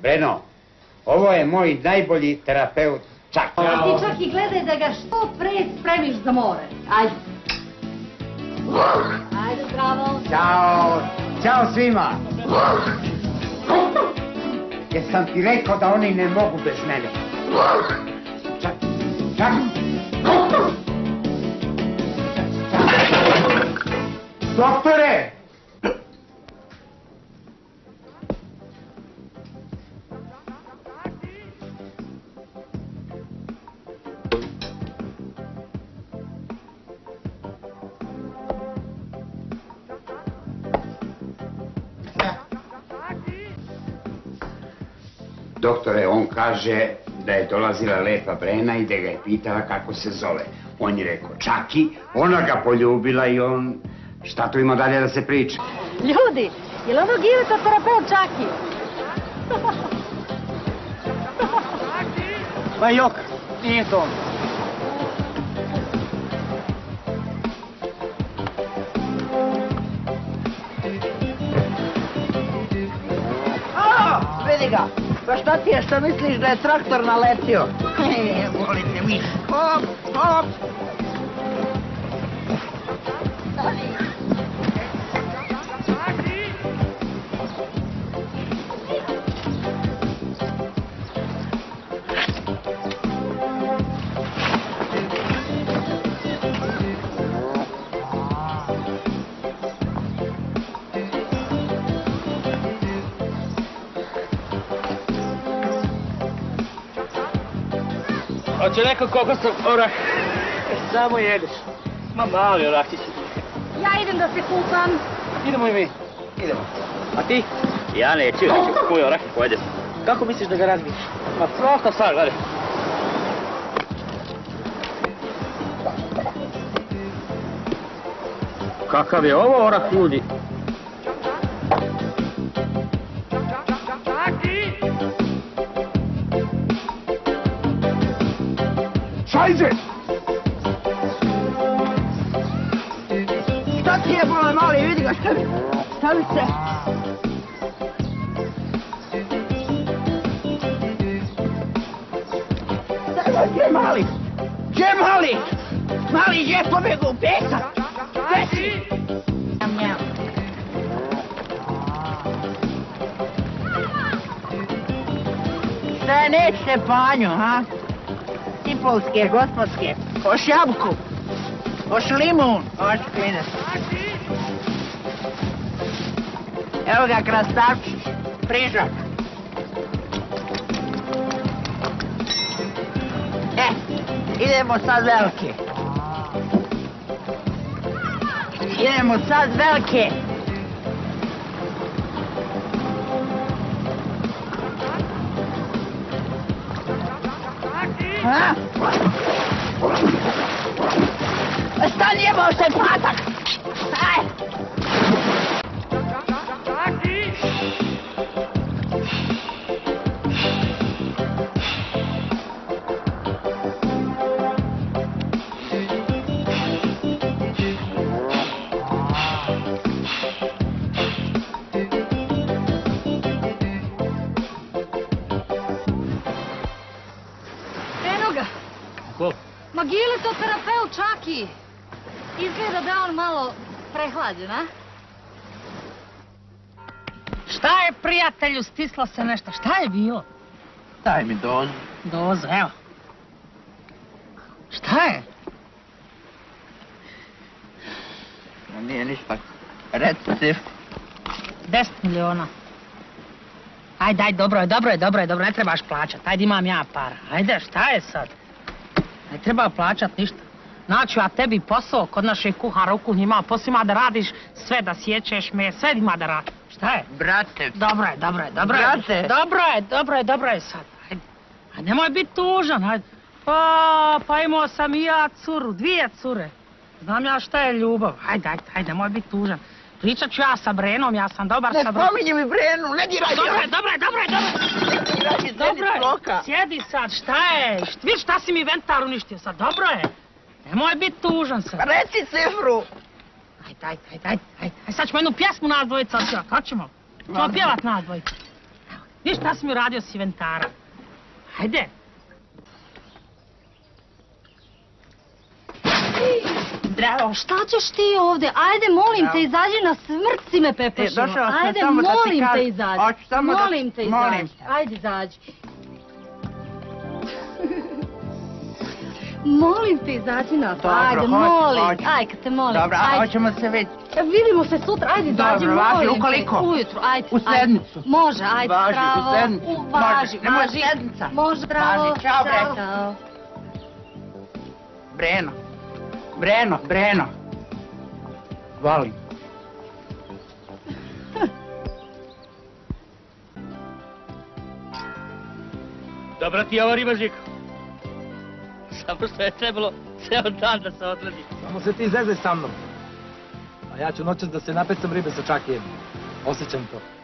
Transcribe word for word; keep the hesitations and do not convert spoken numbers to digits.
Breno, ovo je moj najbolji terapeut Čaki. A ti čak i gledaj da ga što pre spremiš za more. Ajde. Ajde, zdravo. Ćao, ćao svima. Jesam ti rekao da oni ne mogu bez mene. Čaki, Čaki. Doktore! Doktore, on kaže da je dolazila lepa Brena i da ga je pitala kako se zove. On je rekao Čaki, ona ga poljubila i on... Šta tu ima dalje da se priča? Ljudi, je li ono Gileta terapeut Čaki? Ma jok, nije to. A, vidi ga. Pa šta ti je, što misliš da je traktor naletio? Heee, volite mi. Hop, hop. Hoće neko kokosov orah. Samo jedeš. Ma mali orahčić. Ja idem da se kupam. Idemo i mi. Idemo. A ti? Ja neću, neću. Kuj orah i pojedeš. Kako misliš da ga razbiješ? Ma prosto sad, gledaj. Kakav je ovo orah, ljudi? Šajze! Šta ti je, bole, mali, vidi ga, šta mi, šta mi se... Sada, gdje mali? Gdje mali? Mali, gdje pobjegu u pesak? Gdje si? Šta je nećete panju, ha? Tipolske, gospodske, hoš jabuku, hoš limun, hoš klinac. Evo ga krastavčić, prižak. E, idemo sad velike. Idemo sad velike. Ha? Stani, jebao se patak! Aj! Ma Gileto terapeut Čaki. Izgleda da je on malo prehlađen, a? Šta je, prijatelju, stislo se nešto? Šta je bilo? Daj mi dozu. Dozu, evo. Šta je? Nije ništa. Reci cifru. Deset miliona. Ajde, ajde, dobro je, dobro je, dobro je, dobro, ne trebaš plaćat. Ajde, imam ja para. Ajde, šta je sad? Ne treba plaćat ništa. Naću ja tebi posao kod našeg kuhara u kuhinji, ima posao, ima da radiš sve, da sjećeš me, sve ima da radiš. Šta je? Brate. Dobro je, dobro je, dobro je. Brate. Dobro je, dobro je, dobro je sad. Ajde, ajde, nemoj biti tužan, ajde. Pa, pa imao sam i ja curu, dvije cure. Znam ja šta je ljubav. Ajde, ajde, ajde, nemoj biti tužan. Pričat ću ja sa Brenom, ja sam dobar sa Brenom. Ne spominji mi Brenu, ne diraj Dobro je, dobro je, dobro je, dobro je. Ne diraj mi Dobro je, sloka. sjedi sad, šta je? Viš šta si mi inventar uništio sad, dobro je. Nemoj biti tužan sad. Reci cifru. Ajde, ajde, ajde, ajde, ajde. Sad ćemo jednu pjesmu nas dvojica odsjevat, hoćemo? Ćemo pjevat nas dvojica. Viš šta si mi uradio s inventara. Ajde. Zdravo. Šta ćeš ti ovdje? Ajde, molim te, izađi na smrt si me pepešima. E, došao sam Ajde, samo da ti molim te, kažem. izađi. Hoću samo da- Molim te, molim izađi. te. Ajde, izađi. Molim te, izađi na to. Dobro, Ajde, hoću, molim. hoću. Aj, kad te molim. Dobro, a Ajde. hoćemo se vidjeti. E, Vidimo se sutra, ajde, izađi, Dobro, važi, molim te. ukoliko? Ujutro, ajde. U ajde. sedmicu. Može, ajde, Važi, u zdravo. sedmicu. U, Važi, Može, nemoj važi. sedmica. Može, zdravo. Važi, čao, bre. Ćao. Breno. Breno, Breno. Volim. Dobro ti je ovo riba, Žiko. Samo što je trebalo ceo dan da se odledi. Samo se ti zezaj sa mnom. A ja ću noćas da se napecam ribe sa Čakijem. Osjećam to.